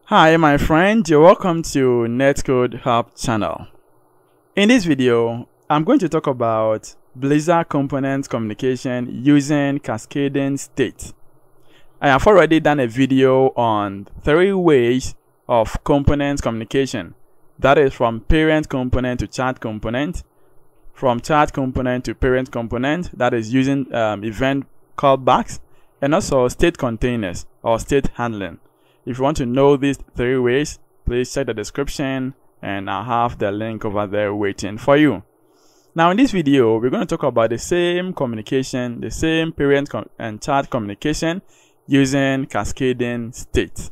Hi my friend, you're welcome to Netcode-Hub channel. In this video, I'm going to talk about Blazor component communication using cascading state. I have already done a video on 3 ways of component communication. That is from parent component to child component, from child component to parent component, that is using event callbacks, and also state containers or state handling. If you want to know these 3 ways, please check the description and I'll have the link over there waiting for you. Now in this video, we're going to talk about the same communication, the same parent and child communication using cascading state.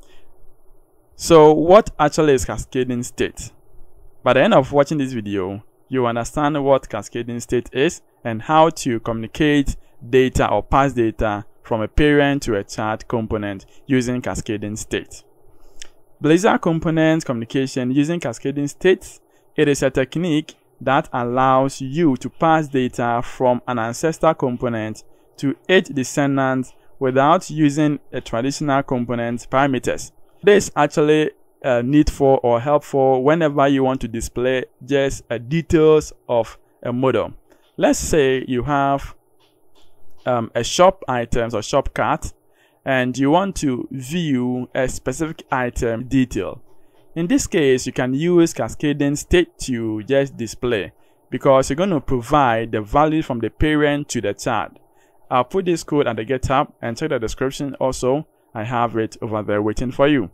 So what actually is cascading state? By the end of watching this video, you understand what cascading state is and how to communicate data or pass data from a parent to a child component using cascading state. Blazor component communication using cascading state, it is a technique that allows you to pass data from an ancestor component to each descendant without using a traditional component parameters. This is actually needful or helpful whenever you want to display just details of a model. Let's say you have a shop items or shop cart and you want to view a specific item detail. In this case, you can use cascading state to just display because you're going to provide the value from the parent to the child. I'll put this code at the GitHub and check the description also. I have it over there waiting for you.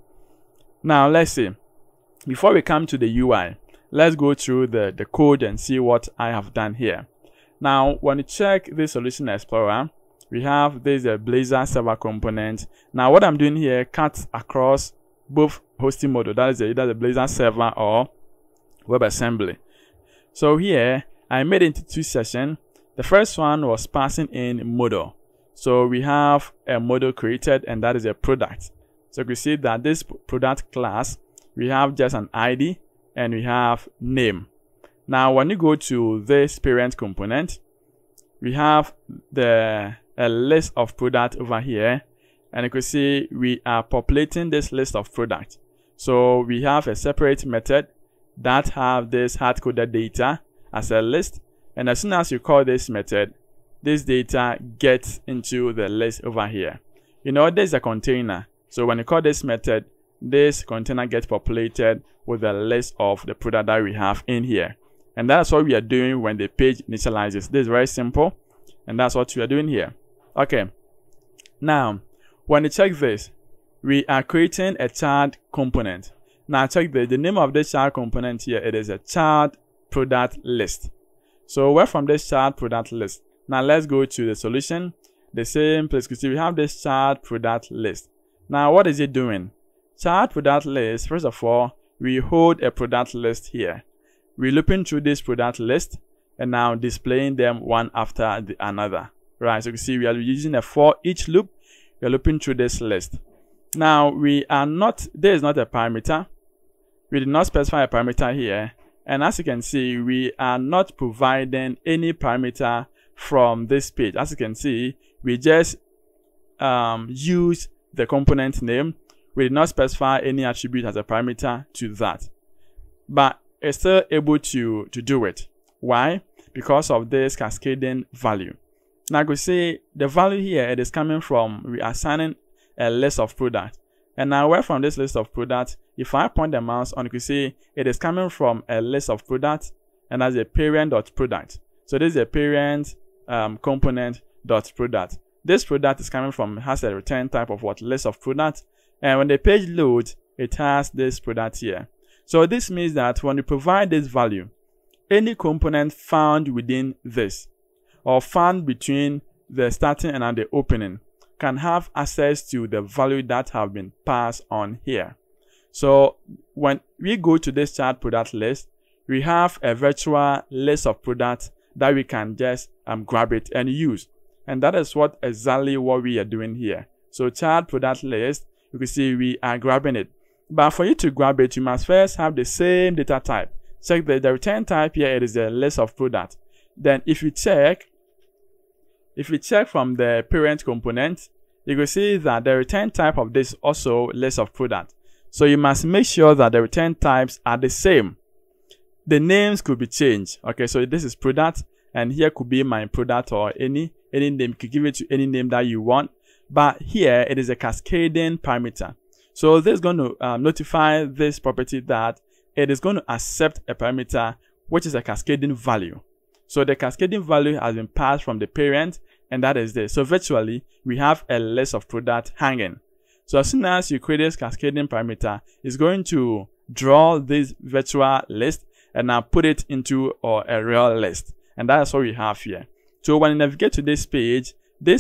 Now let's see. Before we come to the UI, let's go through the code and see what I have done here. Now, when you check the Solution Explorer, we have this Blazor server component. Now, what I'm doing here cuts across both hosting model, that is either the Blazor server or WebAssembly. So here, I made it into 2 sessions. The first one was passing in model. So we have a model created, and that is a product. So you can see that this product class, we have just an ID and we have name. Now, when you go to this parent component, we have a list of product over here, and you can see we are populating this list of products. So we have a separate method that have this hard-coded data as a list, and as soon as you call this method, this data gets into the list over here. You know, there's a container. So when you call this method, this container gets populated with a list of the product that we have in here. And that's what we are doing when the page initializes. This is very simple. And that's what we are doing here. Okay. Now, when you check this, we are creating a child component. Now check the name of this child component here. It is a child product list. So where from this child product list? Now let's go to the solution. The same place. You see we have this child product list. Now what is it doing? Child product list, first of all, we hold a product list here. We're looping through this product list and now displaying them one after the another. Right, so you can see we are using a for each loop. We are looping through this list. Now there is not a parameter. We did not specify a parameter here. And as you can see, we are not providing any parameter from this page. As you can see, we just use the component name. We did not specify any attribute as a parameter to that. But it's still able to do it. Why? Because of this cascading value. Now you can see the value here, it is coming from, we are assigning a list of products. And now where from this list of products, if I point the mouse on, you can see it is coming from a list of products, and that's a parent.product. So this is a parent component.product. This product is coming from, has a return type of what? List of products. And when the page loads, it has this product here. So this means that when you provide this value, any component found within this or found between the starting and the opening can have access to the value that have been passed on here. So when we go to this child product list, we have a virtual list of products that we can just grab it and use. And that is exactly what we are doing here. So child product list, you can see we are grabbing it. But for you to grab it, you must first have the same data type. Check the return type here, it is a list of products. Then if you check from the parent component, you can see that the return type of this also list of product. So you must make sure that the return types are the same. The names could be changed. Okay, so this is product, and here could be my product, or any name. You could give it to any name that you want. But here it is a cascading parameter. So this is going to notify this property that it is going to accept a parameter which is a cascading value. So the cascading value has been passed from the parent, and that is this. So virtually we have a list of product hanging. So as soon as you create this cascading parameter, it's going to draw this virtual list and now put it into a real list. And that's what we have here. So when you navigate to this page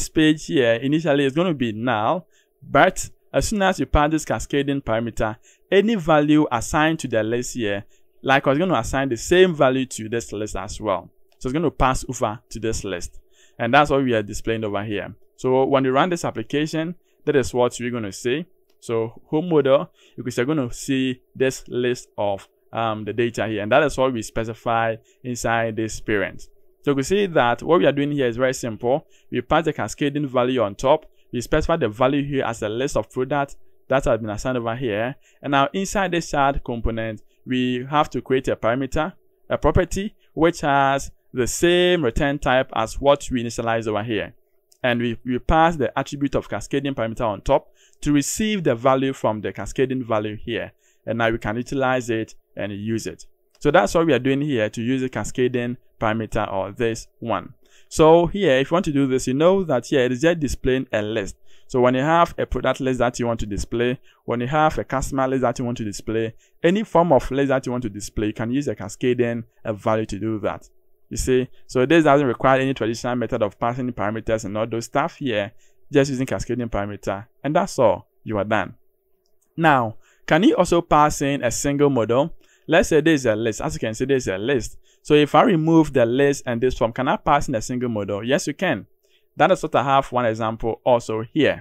here initially is going to be null, but as soon as you pass this cascading parameter, any value assigned to the list here, likewise, it's going to assign the same value to this list as well. So it's going to pass over to this list. And that's what we are displaying over here. So when you run this application, that is what we're going to see. So home model, you're going to see this list of the data here. And that is what we specify inside this parent. So you can see that what we are doing here is very simple. We pass the cascading value on top. We specify the value here as a list of products that has been assigned over here. And now inside this child component, we have to create a parameter, a property, which has the same return type as what we initialize over here. And we pass the attribute of cascading parameter on top to receive the value from the cascading value here. And now we can utilize it and use it. So that's what we are doing here, to use the cascading parameter, or this one. So here, if you want to do this, you know that here it is just displaying a list. So when you have a product list that you want to display, when you have a customer list that you want to display, any form of list that you want to display, you can use a cascading value to do that. You see, so this doesn't require any traditional method of passing parameters and all those stuff here, just using cascading parameter, and that's all. You are done. Now, can you also pass in a single model? Let's say this is a list. As you can see, this is a list. So if I remove the list and this form, can I pass in a single model? Yes, you can. That is what I have one example also here.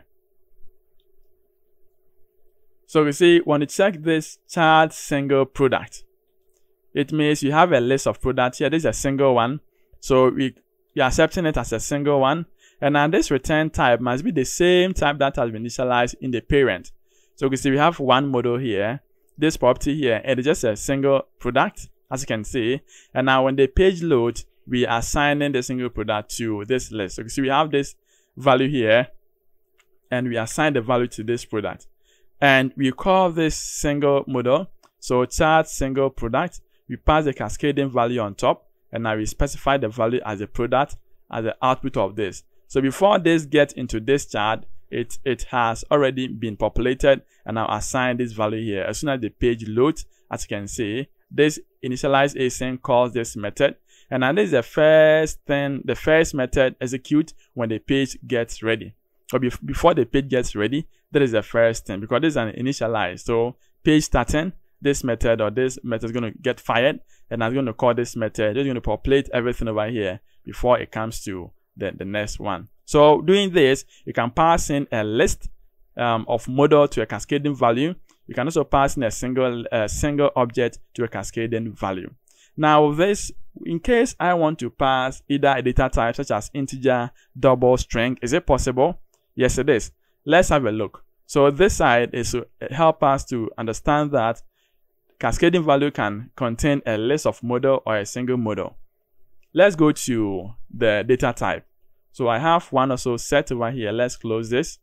So you see, when you check this child single product, it means you have a list of products here. This is a single one. So we are accepting it as a single one. And now this return type must be the same type that has been initialized in the parent. So you can see we have one model here. This property here, it is just a single product, as you can see. And now when the page loads, we are assigning the single product to this list. So you can see we have this value here, and we assign the value to this product. And we call this single model. So child single product. We pass the cascading value on top, and now we specify the value as a product as the output of this. So before this gets into this chart, it has already been populated and now assigned this value here. As soon as the page loads, as you can see, this initialize async calls this method, and now this is the first thing, the first method execute when the page gets ready. So before the page gets ready, that is the first thing, because this is an initialize. So page starting, this method or this method is going to get fired, and I'm going to call this method. It's going to populate everything over here before it comes to the next one. So doing this, you can pass in a list of model to a cascading value. You can also pass in a single object to a cascading value. Now this, in case I want to pass either a data type such as integer, double, string, is it possible? Yes, it is. Let's have a look. So this side is to help us to understand that cascading value can contain a list of model or a single model. Let's go to the data type. So I have one also set over here. Let's close this.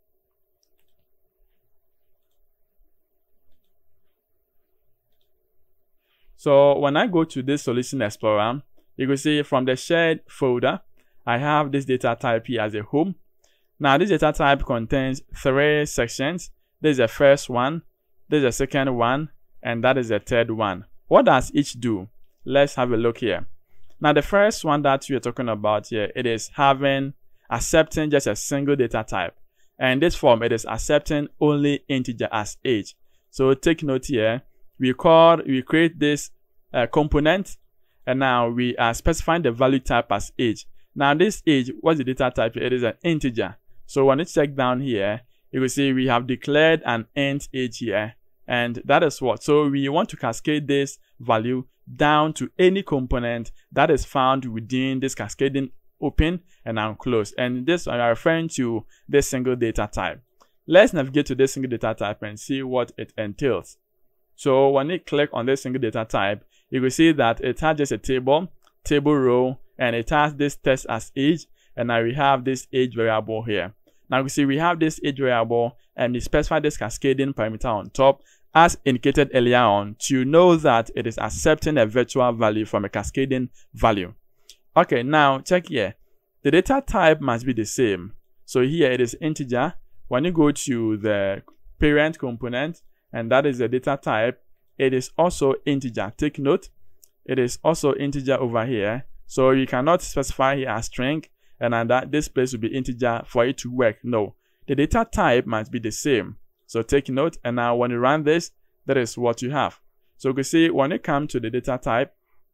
So when I go to this Solution Explorer, you can see from the shared folder, I have this data type here as a home. Now this data type contains 3 sections. This is the first one, this is the second one, and that is the third one. What does each do? Let's have a look here. Now the first one that we are talking about here, it is accepting just a single data type. And this form, it is accepting only integer as age. So take note here, we create this component, and now we are specifying the value type as age. Now this age, what's the data type? It is an integer. So when you check down here, you will see we have declared an int age here, and that is what. So we want to cascade this value down to any component that is found within this cascading open and now close. And this, I'm referring to this single data type. Let's navigate to this single data type and see what it entails. So when you click on this single data type, you will see that it has just a table row, and it has this text as age, and now we have this age variable here. Now you see we have this age variable, and we specify this cascading parameter on top as indicated earlier on to know that it is accepting a virtual value from a cascading value. Okay, now check here. The data type must be the same. So here it is integer. When you go to the parent component, and that is the data type, it is also integer. Take note, it is also integer over here. So you cannot specify here as string, and then that this place will be integer for it to work. No, the data type must be the same. So take note, and now when you run this, that is what you have. So you can see when it comes to the data type,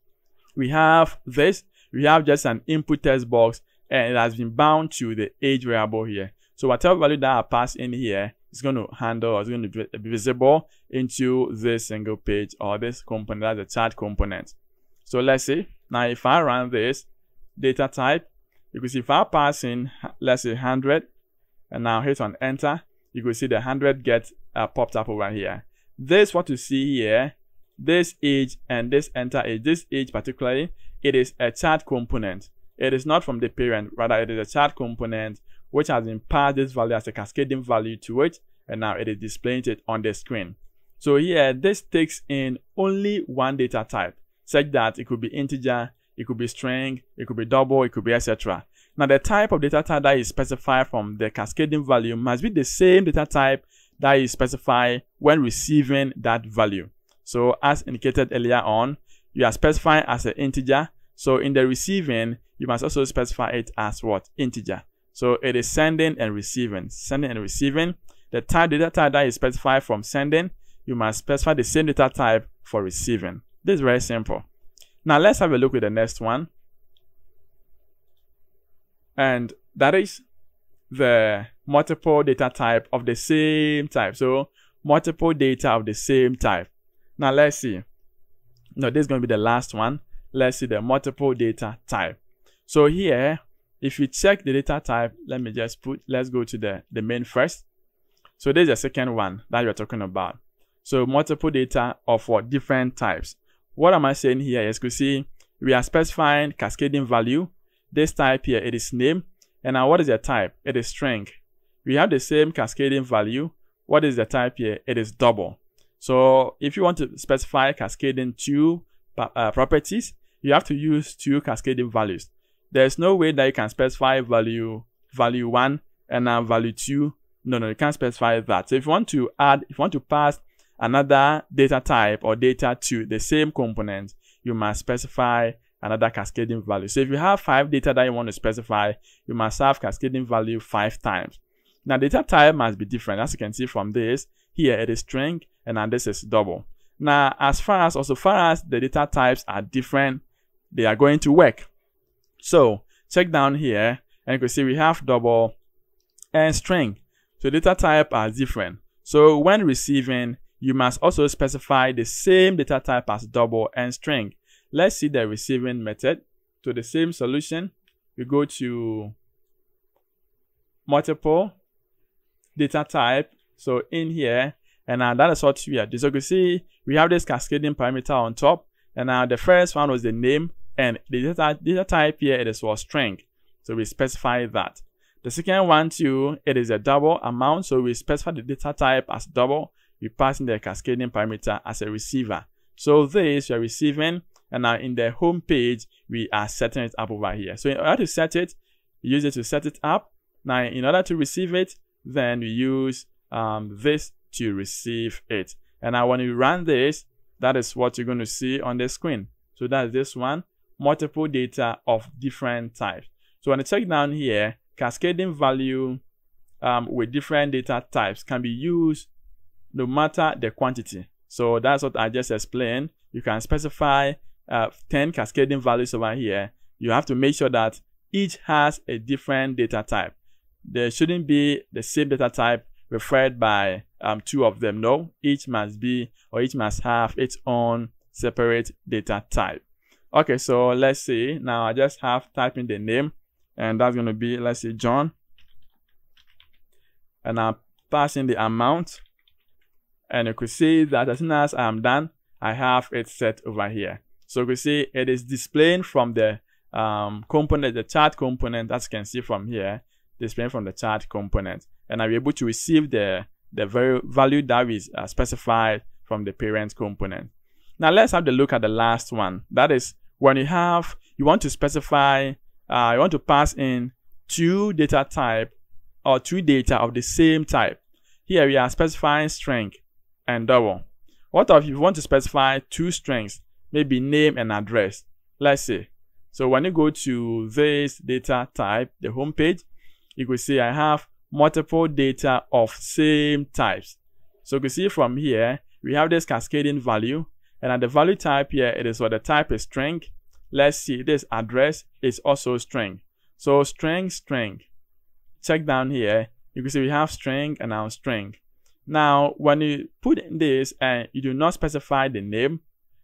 we have this. We have just an input text box, and it has been bound to the age variable here. So whatever value that I pass in here is going to handle, or is going to be visible into this single page or this component, that's a chat component. So let's see. Now if I run this data type, you can see if I pass in, let's say 100, and now hit on enter, you can see the 100 gets popped up over here. This what you see here, this age and this enter age, this age particularly, it is a chat component. It is not from the parent, rather it is a chat component which has been passed this value as a cascading value to it, and now it is displaying it on the screen. So here, this takes in only one data type, such that it could be integer, it could be string, it could be double, it could be etc. Now the type of data type that is specified from the cascading value must be the same data type that is specified when receiving that value. So as indicated earlier on, you are specifying as an integer. So in the receiving, you must also specify it as what? Integer. So it is sending and receiving. Sending and receiving. The data type that is specified from sending, you must specify the same data type for receiving. This is very simple. Now let's have a look at the next one. And that is the multiple data type of the same type. So multiple data of the same type. Now let's see. No, this is going to be the last one. Let's see the multiple data type. So here, if you check the data type, let's go to the main first. So this is the second one that we're talking about. So multiple data of what? Different types. What am I saying here is, you see, we are specifying cascading value. This type here, it is name. And now what is the type? It is string. We have the same cascading value. What is the type here? It is double. So if you want to specify cascading two properties, you have to use two cascading values. There's no way that you can specify value 1 and now value 2. No, you can't specify that. So if you want to pass another data type or data to the same component, you must specify another cascading value. So if you have 5 data that you want to specify, you must have cascading value 5 times. Now data type must be different. As you can see from this, here it is string, and now this is double. Now as far as the data types are different, they are going to work. So check down here, and you can see we have double and string. So data type are different. So when receiving, you must also specify the same data type as double and string. Let's see the receiving method. To the same solution, we go to multiple data type. So in here, and now that is what we are doing. So you can see we have this cascading parameter on top, and now the first one was the name, and the data type here, it is for string. So we specify that. The second one too, it is a double amount. So we specify the data type as double. We pass in the cascading parameter as a receiver. So this we are receiving, and now in the home page, we are setting it up over here. So in order to set it, we use it to set it up. Now in order to receive it, then we use this to receive it. And now when you run this, that is what you're going to see on the screen. So that's this one, multiple data of different types. So when you check down here, cascading value with different data types can be used no matter the quantity. So that's what I just explained. You can specify 10 cascading values over here. You have to make sure that each has a different data type. There shouldn't be the same data type referred by 2 of them. No, each must have its own separate data type. Okay, so let's see. Now I just have type in the name, and that's going to be, let's say, John. And now pass in the amount, and you could see that as soon as I'm done, I have it set over here. So you can see it is displaying from the component, the chart component, as you can see from here, displaying from the chart component, and I'll be able to receive the very value that is specified from the parent component. Now let's have a look at the last one. That is when you want to specify, you want to pass in two data type or two data of the same type. Here we are specifying string and double. What if you want to specify two strings, maybe name and address? Let's see. So when you go to this data type, the home page, you can see I have multiple data of same types. So you can see from here, we have this cascading value, and at the value type here, it is what the type is string. Let's see, this address is also string. So string. Check down here, you can see we have string and now string. Now, when you put in this and you do not specify the name,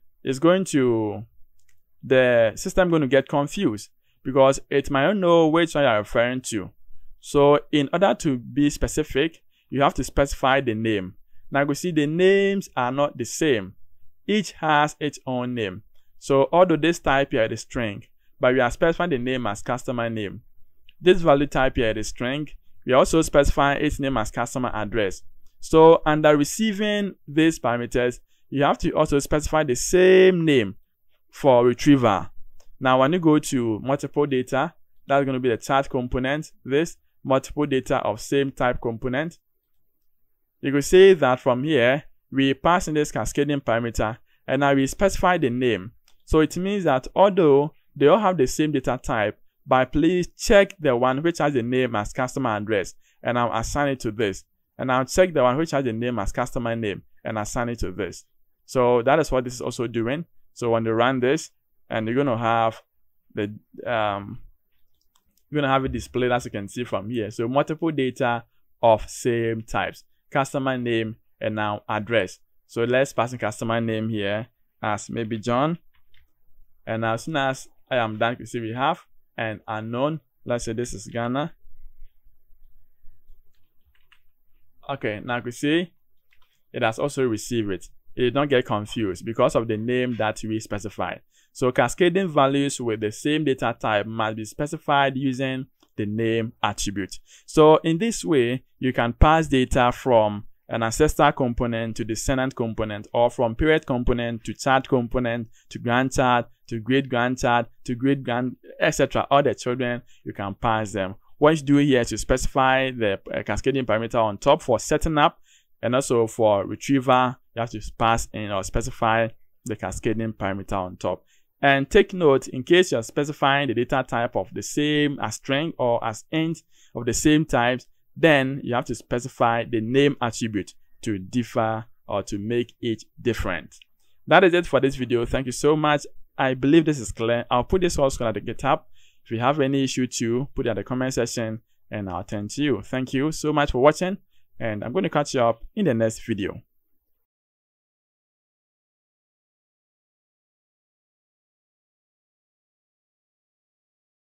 the system going to get confused because it might not know which one you're referring to. So in order to be specific, you have to specify the name. Now you see the names are not the same. Each has its own name. So although this type here is string, but we are specifying the name as customer name. This value type here is string. We are also specifying its name as customer address. So under receiving these parameters, you have to also specify the same name for retrieval. Now when you go to multiple data, that's going to be the chart component, this multiple data of same type component. You can see that from here, we pass in this cascading parameter, and now we specify the name. So it means that although they all have the same data type, but please check the one which has the name as customer address, and I'll assign it to this. And I'll check the one which has the name as customer name, and assign it to this. So that is what this is also doing. So when you run this, and you're going to have the you're going to have it displayed as you can see from here. So multiple data of same types, customer name and now address. So let's pass in customer name here as maybe John. And as soon as I am done, you can see we have an unknown. Let's say this is Ghana. Okay, now you can see it has also received it. It did not get confused because of the name that we specified. So cascading values with the same data type must be specified using the name attribute. So in this way, you can pass data from an ancestor component to descendant component, or from parent component to child component to grandchild to great grandchild to great grand, etc. All the children, you can pass them. What you do here is to specify the cascading parameter on top for setting up, and also for retrieval, you have to pass in or specify the cascading parameter on top. And take note, in case you're specifying the data type of the same as string or as int of the same types, then you have to specify the name attribute to differ or to make it different. That is it for this video. Thank you so much. I believe this is clear. I'll put this source code at the GitHub. If you have any issue too, put it in the comment section and I'll attend to you. Thank you so much for watching, and I'm going to catch you up in the next video.